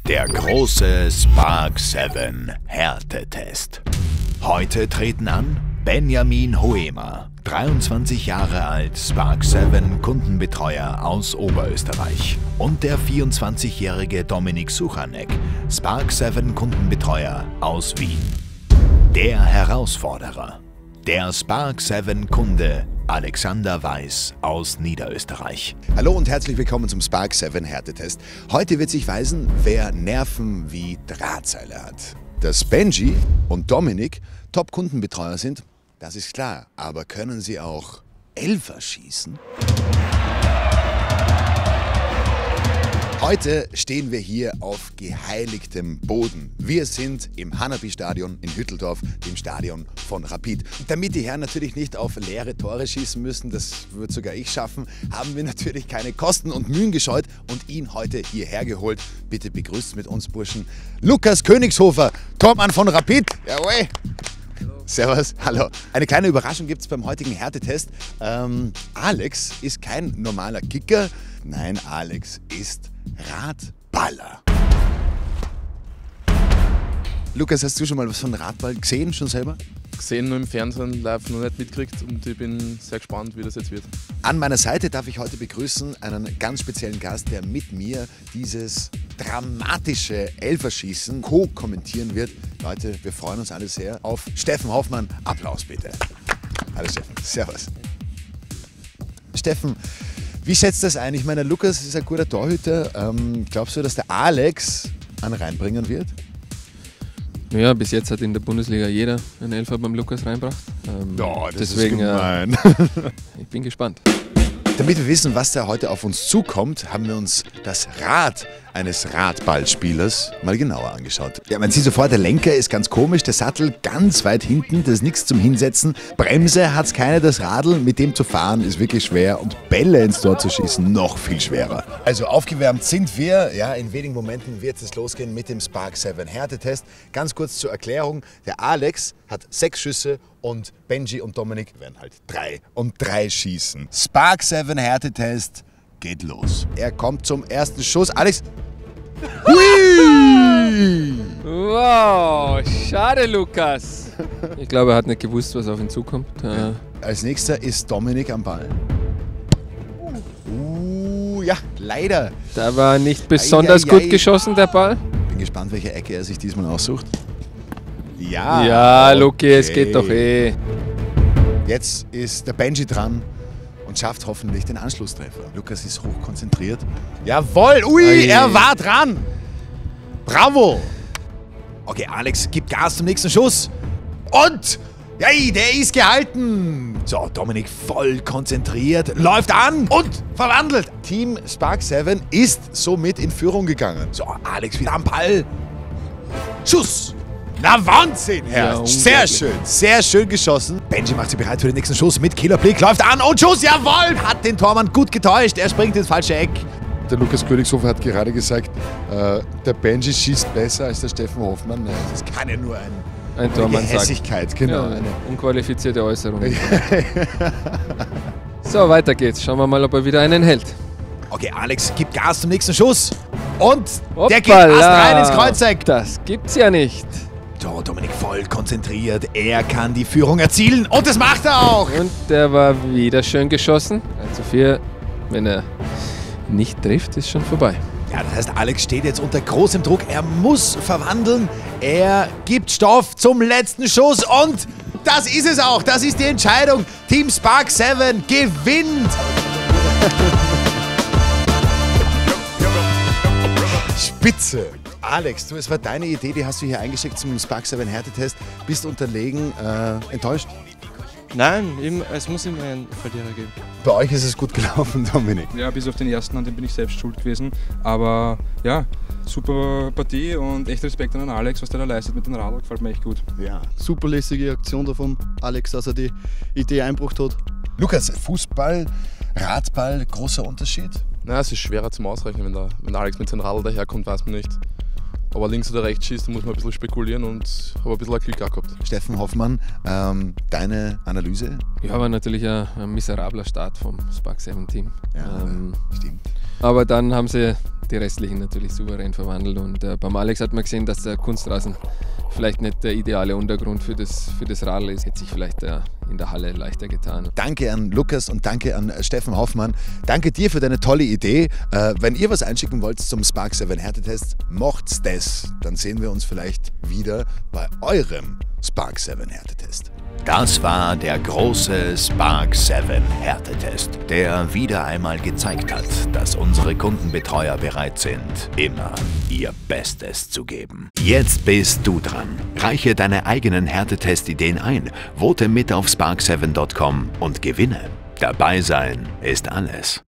Der große Spark 7 Härtetest. Heute treten an Benjamin Hoemer, 23 Jahre alt, Spark 7 Kundenbetreuer aus Oberösterreich, und der 24-jährige Dominik Suchanek, Spark 7 Kundenbetreuer aus Wien. Der Herausforderer, der Spark 7 Kunde Alexander Weiß aus Niederösterreich. Hallo und herzlich willkommen zum Spark 7 Härtetest. Heute wird sich weisen, wer Nerven wie Drahtseile hat. Dass Benji und Dominik Top-Kundenbetreuer sind, das ist klar. Aber können sie auch Elfer schießen? Heute stehen wir hier auf geheiligtem Boden. Wir sind im Hanapi-Stadion in Hütteldorf, dem Stadion von Rapid. Und damit die Herren natürlich nicht auf leere Tore schießen müssen, das wird sogar ich schaffen, haben wir natürlich keine Kosten und Mühen gescheut und ihn heute hierher geholt. Bitte begrüßt mit uns, Burschen, Lukas Königshofer, Tormann von Rapid. Jawohl. Servus, hallo. Eine kleine Überraschung gibt es beim heutigen Härtetest. Alex ist kein normaler Kicker. Nein, Alex ist Radballer. Lukas, hast du schon mal was von Radball gesehen, schon selber? Gesehen, nur im Fernsehen, live noch nicht mitgekriegt, und ich bin sehr gespannt, wie das jetzt wird. An meiner Seite darf ich heute begrüßen einen ganz speziellen Gast, der mit mir dieses dramatische Elferschießen co-kommentieren wird. Leute, wir freuen uns alle sehr auf Steffen Hoffmann. Applaus bitte. Hallo Steffen, servus. Steffen, wie schätzt das ein? Ich meine, Lukas ist ein guter Torhüter. Glaubst du, dass der Alex einen reinbringen wird? Ja, bis jetzt hat in der Bundesliga jeder einen Elfer beim Lukas reinbracht. Ja, das deswegen, ist gemein. Ich bin gespannt. Damit wir wissen, was da heute auf uns zukommt, haben wir uns das Rad eines Radballspielers mal genauer angeschaut. Ja, man sieht sofort, der Lenker ist ganz komisch, der Sattel ganz weit hinten, das ist nichts zum Hinsetzen. Bremse hat's keine, das Radl, mit dem zu fahren ist wirklich schwer, und Bälle ins Tor zu schießen noch viel schwerer. Also aufgewärmt sind wir, ja, in wenigen Momenten wird es losgehen mit dem Spark 7 Härtetest. Ganz kurz zur Erklärung, der Alex hat 6 Schüsse und Benji und Dominik werden halt 3 und 3 schießen. Spark 7 Härtetest geht los. Er kommt zum ersten Schuss. Alex. Hui! Wow, schade, Lukas. Ich glaube, er hat nicht gewusst, was auf ihn zukommt. Als nächster ist Dominik am Ball. Ja, leider. Da war nicht besonders gut geschossen, der Ball. Bin gespannt, welche Ecke er sich diesmal aussucht. Ja. Ja, okay. Luki, es geht doch Jetzt ist der Benji dran und schafft hoffentlich den Anschlusstreffer. Lukas ist hochkonzentriert. Jawohl, ui, er war dran. Bravo. Okay, Alex gibt Gas zum nächsten Schuss. Und, der ist gehalten. So, Dominik voll konzentriert, läuft an und verwandelt. Team Spark 7 ist somit in Führung gegangen. So, Alex wieder am Ball. Schuss. Na, Wahnsinn, Herr. Ja, sehr schön geschossen. Benji macht sich bereit für den nächsten Schuss mit Killerblick, läuft an und Schuss, jawohl! Hat den Tormann gut getäuscht, er springt ins falsche Eck. Der Lukas Königshofer hat gerade gesagt, der Benji schießt besser als der Steffen Hoffmann. Nein, das kann ja nur ein Tormann eine Hässigkeit, sagt. Genau. Ja, eine unqualifizierte Äußerung. So, weiter geht's. Schauen wir mal, ob er wieder einen hält. Okay, Alex gibt Gas zum nächsten Schuss. Und Hoppala, der geht erst rein ins Kreuzeck. Das gibt's ja nicht. So, Dominik voll konzentriert. Er kann die Führung erzielen und das macht er auch. Und der war wieder schön geschossen. 1:4. Wenn er nicht trifft, ist schon vorbei. Ja, das heißt, Alex steht jetzt unter großem Druck. Er muss verwandeln. Er gibt Stoff zum letzten Schuss und das ist es auch. Das ist die Entscheidung. Team Spark 7 gewinnt. Spitze. Alex, es war deine Idee, die hast du hier eingeschickt zum Spark 7 Härtetest. Bist unterlegen, enttäuscht? Nein, es muss immer einen Verlierer geben. Bei euch ist es gut gelaufen, Dominik. Ja, bis auf den ersten, an dem bin ich selbst schuld gewesen. Aber ja, super Partie und echt Respekt an den Alex, was der da leistet mit dem Radl, gefällt mir echt gut. Ja. Super lässige Aktion da vom Alex, dass er die Idee eingebracht hat. Lukas, Fußball, Radball, großer Unterschied? Na, es ist schwerer zum Ausrechnen, wenn der Alex mit seinem Radl daherkommt, weiß man nicht. Aber links oder rechts schießt, da muss man ein bisschen spekulieren, und habe ein bisschen Glück auch gehabt. Steffen Hoffmann, deine Analyse? Ja, war natürlich ein miserabler Start vom Spark 7 Team. Ja, stimmt. Aber dann haben sie die restlichen natürlich souverän verwandelt. Und beim Alex hat man gesehen, dass der Kunstrasen vielleicht nicht der ideale Untergrund für das Radl ist. Hätte sich vielleicht in der Halle leichter getan. Danke an Lukas und danke an Steffen Hoffmann. Danke dir für deine tolle Idee. Wenn ihr was einschicken wollt zum Spark 7 Härtetest, macht's das. Dann sehen wir uns vielleicht wieder bei eurem Spark 7 Härtetest. Das war der große Spark 7 Härtetest, der wieder einmal gezeigt hat, dass unsere Kundenbetreuer bereit sind, immer ihr Bestes zu geben. Jetzt bist du dran. Reiche deine eigenen Härtetest-Ideen ein, vote mit auf spark7.com und gewinne. Dabei sein ist alles.